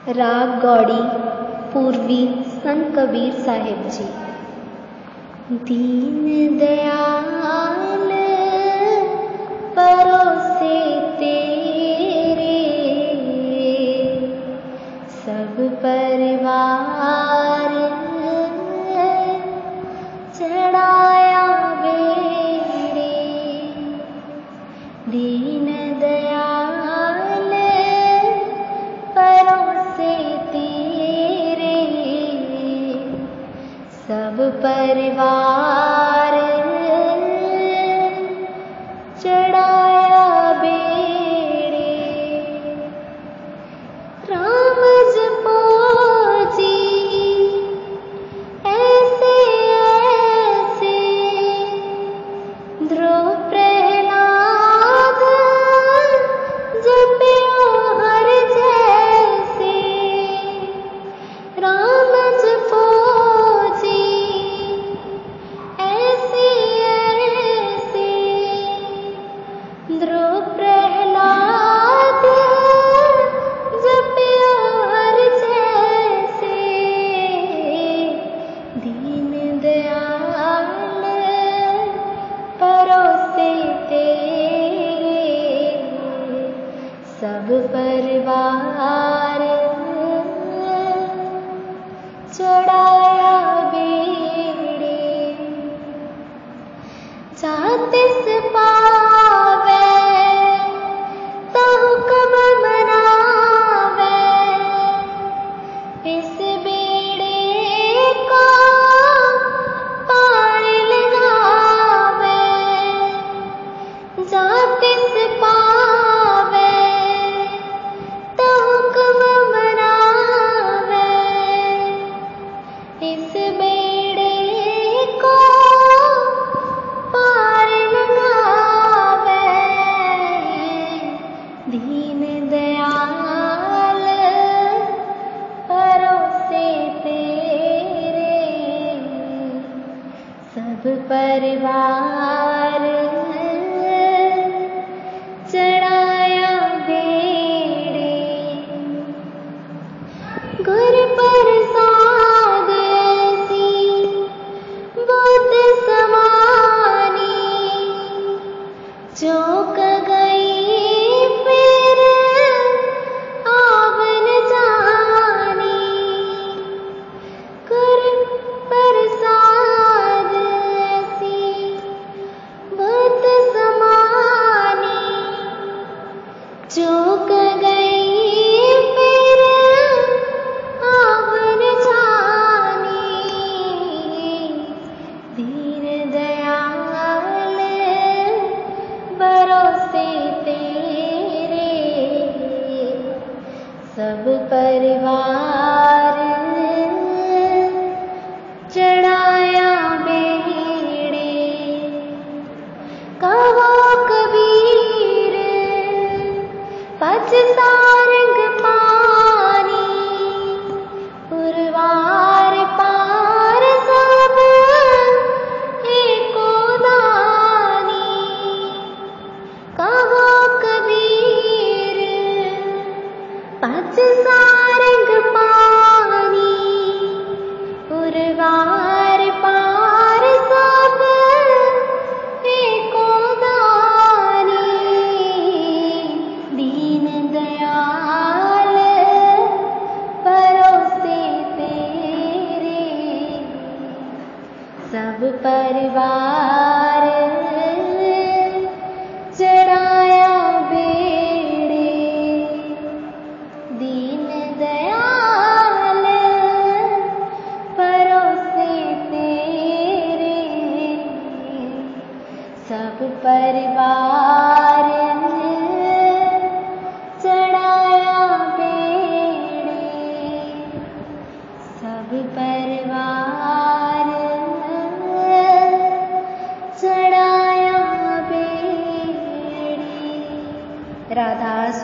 राग गौड़ी पूर्वी संत कबीर साहिब जी। दीन दयाल परोसे तेरे सब परिवार चढ़ाया बेड़े। दीन दयाल परोसे तेरे सब परिवार चढ़ाया बेड़े। राम जपो जी ऐसे ऐसे ध्रुव प्रहलाद जपियो हर जैसे। राम जपो जी ऐसे ऐसे ध्रुव प्रहलाद जपियो हर जैसे। दीन दयाल परोसे तेरे सब परिवार चढ़ाया बेड़े। जातिस पावे तहु कब मनावे इस बेड़े को पार लगावे। जातिस पावे तहु कब मनावे इस बेड़े को पार लगावे। दीन दयाल परोसे तेरे सब परिवार चढ़ाया बेड़े। गुर प्रसाद ऐसी बुद्ध समानी चौक गई फिर आवन जानी। गुर प्रसाद ऐसी बुद्ध समानी चौक गई फिर आवन जानी। दीन दयाल भरोसे तेरे सब परिवार चढ़ाया बेड़े। कहो कबीर पच सारंग पानी पुरवार पार सब एको दानी। कहो कबीर पच सारंग पानी पुरवार पार सब एको दानी। दीन दयाल परोसे तेरे सब परिवार चढ़ाया बेड़े। दीन दयाल परोसे तेरे सब परिवार चढ़ाया बेड़े। सब परिवार चढ़ाया बेड़े। राधा